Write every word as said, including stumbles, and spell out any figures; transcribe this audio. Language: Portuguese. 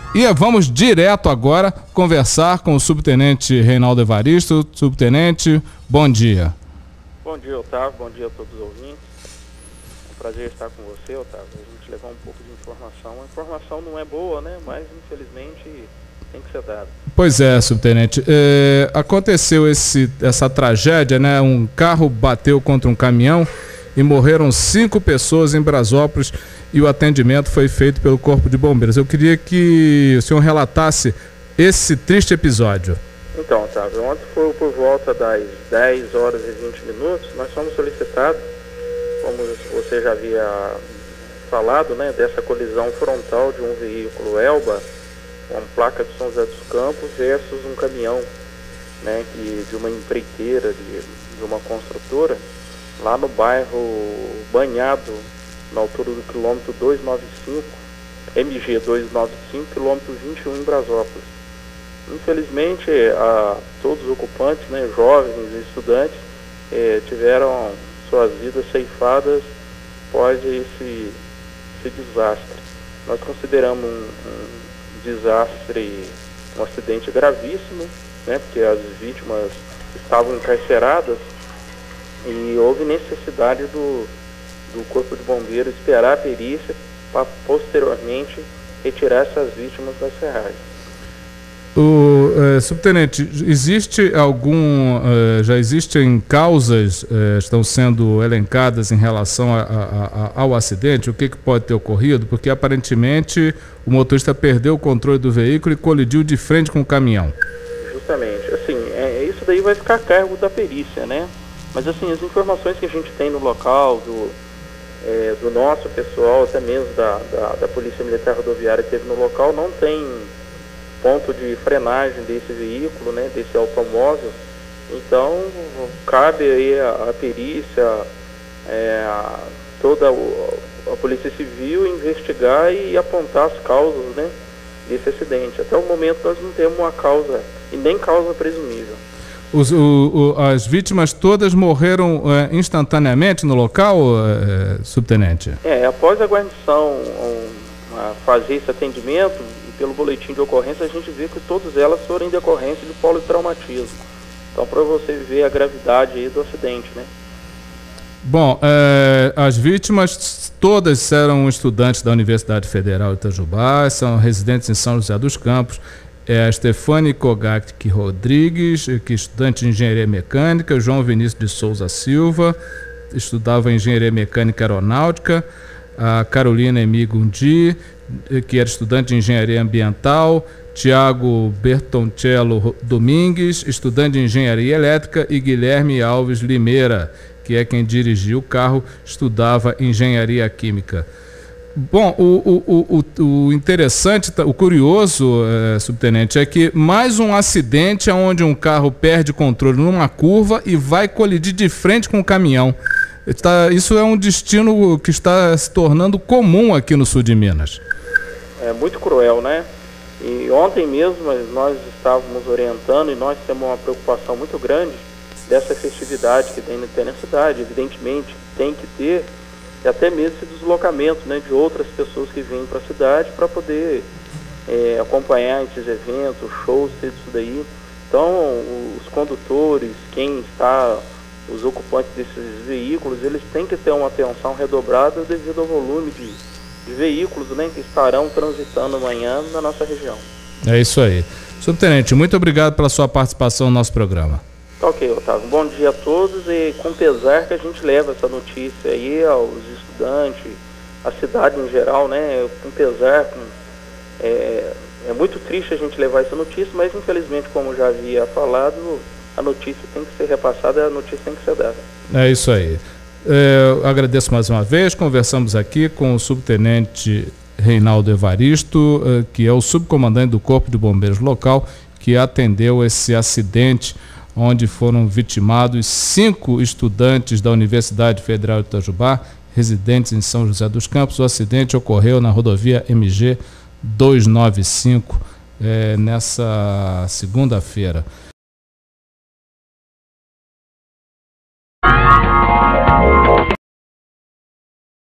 E vamos direto agora conversar com o subtenente Reinaldo Evaristo. Subtenente, bom dia. Bom dia, Otávio. Bom dia a todos os ouvintes. É um prazer estar com você, Otávio. A gente levar um pouco de informação. A informação não é boa, né? Mas, infelizmente, tem que ser dada. Pois é, subtenente. É, aconteceu esse, essa tragédia, né? Um carro bateu contra um caminhão e morreram cinco pessoas em Brasópolis e o atendimento foi feito pelo Corpo de Bombeiros. Eu queria que o senhor relatasse esse triste episódio. Então, Otávio, ontem foi por volta das dez horas e vinte minutos, nós fomos solicitados, como você já havia falado, né, dessa colisão frontal de um veículo Elba, com placa de São José dos Campos, versus um caminhão, né, que, de uma empreiteira, de, de uma construtora, lá no bairro Banhado, na altura do quilômetro duzentos e noventa e cinco, M G duzentos e noventa e cinco, quilômetro vinte e um em Brasópolis. Infelizmente, a, todos os ocupantes, né, jovens e estudantes, eh, tiveram suas vidas ceifadas após esse, esse desastre. Nós consideramos um, um desastre, um acidente gravíssimo, né, porque as vítimas estavam encarceradas e houve necessidade do, do Corpo de Bombeiros esperar a perícia para posteriormente retirar essas vítimas das serragens. O eh, subtenente, existe algum, eh, já existem causas, eh, estão sendo elencadas em relação a, a, a, ao acidente? O que, que pode ter ocorrido? Porque aparentemente o motorista perdeu o controle do veículo e colidiu de frente com o caminhão. Justamente, assim, é, isso daí vai ficar a cargo da perícia, né? Mas assim, as informações que a gente tem no local, do, é, do nosso pessoal, até mesmo da, da, da Polícia Militar Rodoviária que esteve no local, não tem ponto de frenagem desse veículo, né, desse automóvel. Então, cabe aí a, a perícia, é, a, toda a, a Polícia Civil investigar e apontar as causas, né, desse acidente. Até o momento nós não temos uma causa, e nem causa presumível. Os, o, o, as vítimas todas morreram é, instantaneamente no local, é, subtenente? É, após a guarnição um, a fazer esse atendimento, pelo boletim de ocorrência, a gente vê que todas elas foram em decorrência de politraumatismo. Então, para você ver a gravidade aí do acidente, né? Bom, é, as vítimas todas eram estudantes da Universidade Federal de Itajubá, são residentes em São José dos Campos. É a Stefane Kogak Rodrigues, que é estudante de Engenharia Mecânica, João Vinícius de Souza Silva, estudava Engenharia Mecânica Aeronáutica, a Carolina Emi Gundi, que era estudante de Engenharia Ambiental, Tiago Bertoncello Domingues, estudante de Engenharia Elétrica, e Guilherme Alves Limeira, que é quem dirigiu o carro, estudava Engenharia Química. Bom, o, o, o, o interessante, o curioso, é, subtenente, é que mais um acidente onde um carro perde controle numa curva e vai colidir de frente com o caminhão. Está, isso é um destino que está se tornando comum aqui no sul de Minas. É muito cruel, né? E ontem mesmo nós estávamos orientando e nós temos uma preocupação muito grande dessa festividade que tem, tem na cidade. Evidentemente tem que ter, e até mesmo esse deslocamento, né, de outras pessoas que vêm para a cidade para poder é, acompanhar esses eventos, shows, tudo isso daí. Então, os condutores, quem está, os ocupantes desses veículos, eles têm que ter uma atenção redobrada devido ao volume de, de veículos, né, que estarão transitando amanhã na nossa região. É isso aí. Subtenente, muito obrigado pela sua participação no nosso programa. Ok, Otávio. Bom dia a todos, e com pesar que a gente leva essa notícia aí aos estudantes, à cidade em geral, né, com pesar, com, é, é muito triste a gente levar essa notícia, mas infelizmente, como já havia falado, a notícia tem que ser repassada, a notícia tem que ser dada. É isso aí. É, eu agradeço mais uma vez, conversamos aqui com o subtenente Reinaldo Evaristo, que é o subcomandante do Corpo de Bombeiros local, que atendeu esse acidente onde foram vitimados cinco estudantes da Universidade Federal de Itajubá, residentes em São José dos Campos. O acidente ocorreu na rodovia M G duzentos e noventa e cinco, é, nessa segunda-feira.